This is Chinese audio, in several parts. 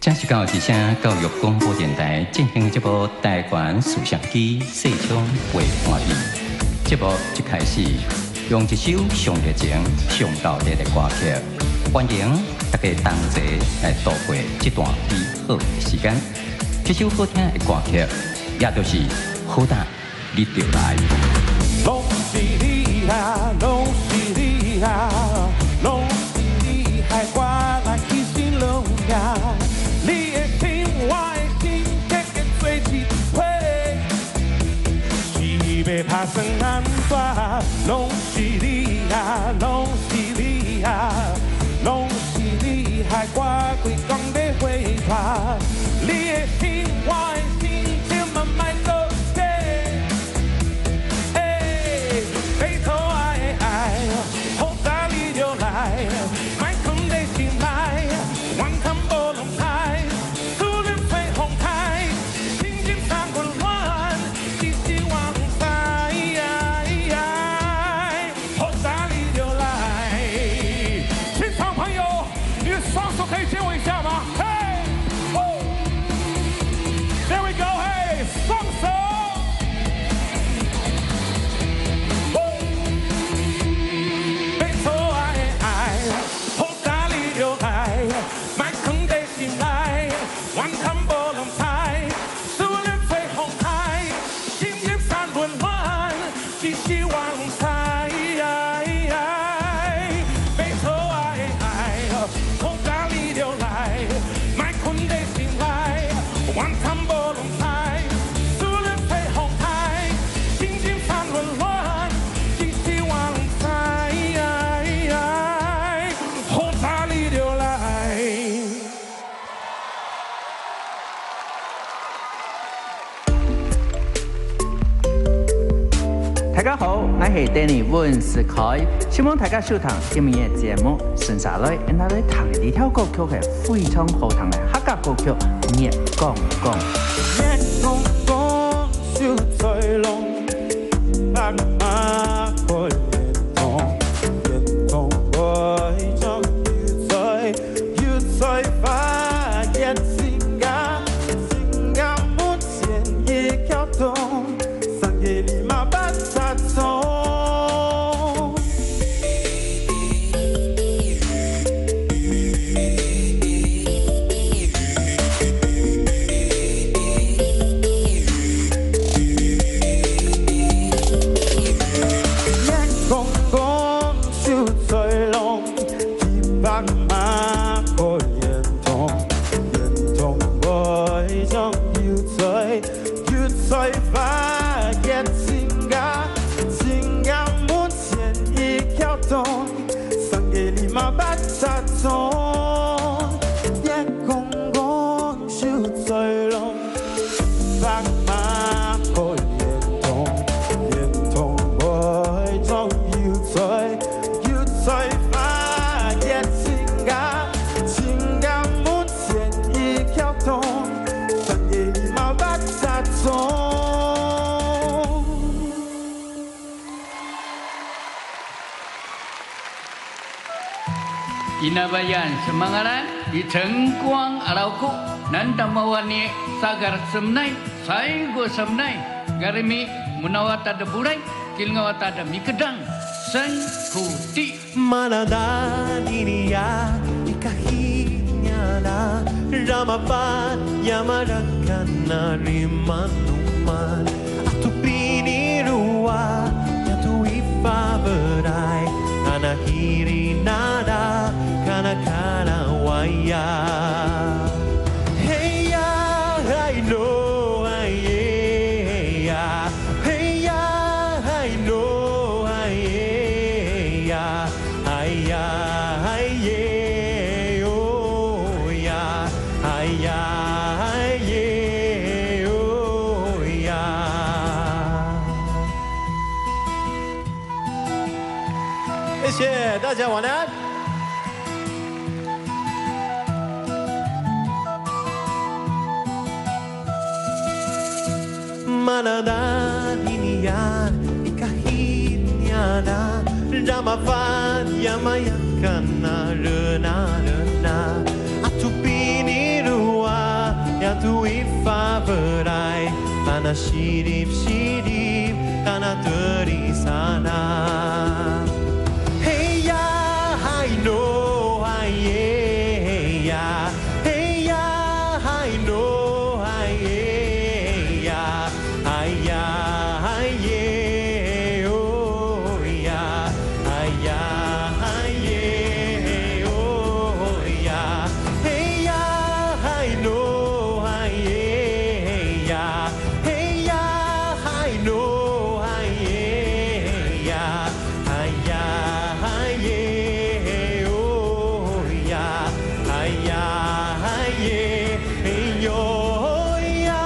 这是教之声教育广播电台进行节目台湾思想机视窗话欢喜。节目一开始，用一首上热情、上道德的歌曲，欢迎大家同齐来度过这段美好的时间。这首好听的歌曲，也就是好大你就来。 拢是你啊，拢是你啊，拢是你害我来起心动念。你的心，我的心，结结做一伙，是要打算安怎？拢是你啊，拢是你啊，拢是你害我规工在花花。你的心，我的心，千万莫做假。回头爱爱，好早你就来，莫藏在心内，怨叹无人知，思念随风开，心情三滚乱，只是往事。好早你就来，现场朋友，你的双手可以借我一下吗？嘿，哦 ，There we go， 嘿，双手。 大家好，我是Danny温思凯，希望大家收聽今日嘅節目。剩下來，我哋彈嘅呢條歌曲係非常好聽嘅客家歌曲《月光光》。 月光光，笑醉龍，白馬過連同，人同愛將要醉發現情感目前已跳動，三夜裡馬把它走。 Inabayan semangaran di Cengkuang Arauku nanda mawani sagar semnai saigo semnai garimi munawata da burai kilngawata da mikedang sen kuti manada dinia ikahinya ramapan yamarakana rimanuman atupini ruwa yatu ifa berai anahiri nada kana waya. Hey ya, I know I yeah. Hey ya, I know I yeah. I yeah, I yeah. Oh yeah, I yeah, I yeah. Oh yeah. 谢谢大家，晚安。Manada dinian ikahinya na ramavan yamayakan na rena atupini ruwa tuwi favorai Kana silip-silip Kana dari sana Hey ya, I know, I yeah Hey ya, I know, I yeah I yeah, I yeah, oh yeah I yeah, I yeah, oh yeah Hey ya, I know, I yeah Hey ya, I know, I yeah I yeah, I yeah, oh yeah I yeah, I yeah, hey yo yeah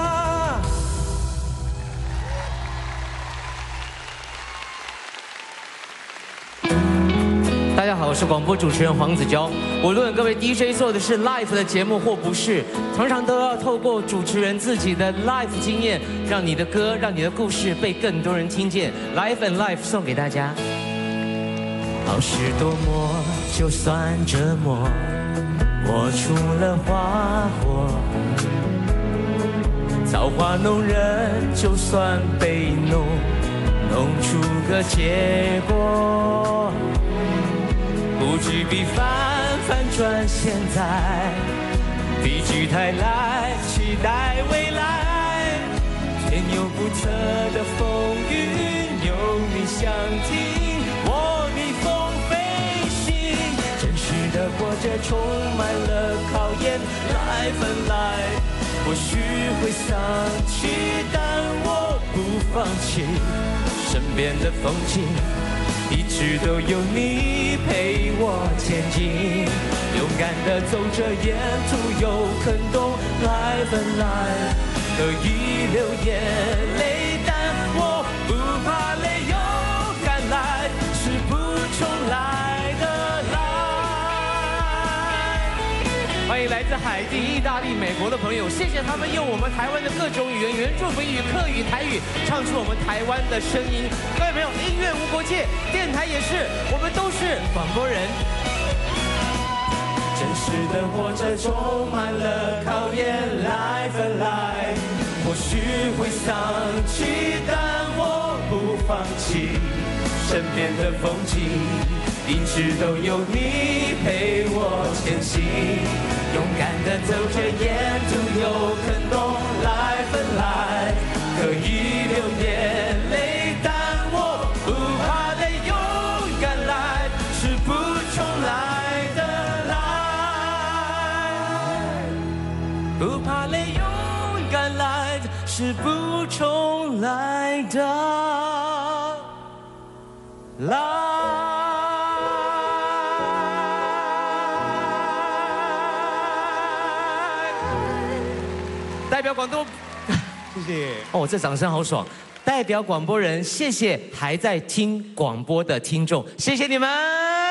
大家好，我是广播主持人黄子佼。无论各位 DJ 做的是 live 的节目或不是，常常都要透过主持人自己的 live 经验，让你的歌、让你的故事被更多人听见。Live and Life 送给大家。好事多磨，就算折磨，磨出了花火。造化弄人，就算被弄，弄出个结果。不知比反转现在，比举台来期待未来。天有不测的风云，有你相挺，我逆风飞行。真实的活着充满了考验，Life and Life，或许会丧气，但我不放弃。身边的风景。一直都有你陪我前进，勇敢地走着沿途有坑洞，Life and Life，可以流眼泪，但我不怕累，勇敢来，是不重来的来。欢迎来自海地、意大利、美国的朋友，谢谢他们用我们台湾的各种语言，原住民语、客语、台语，唱出我们台湾的声音。各位朋友，音乐无国界，电台也是，我们都是广播人。真实的活着充满了考验，Life and Life，或许会丧气，但我不放弃。身边的风景，一直都有你陪我前行。勇敢地走着沿途有坑洞，Life and Life，可以流眼泪，但我不怕累，勇敢来，是不重来的来。不怕累，勇敢来，是不重来的来。代表广东， 谢谢哦，这掌声好爽！代表广播人，谢谢还在听广播的听众，谢谢你们。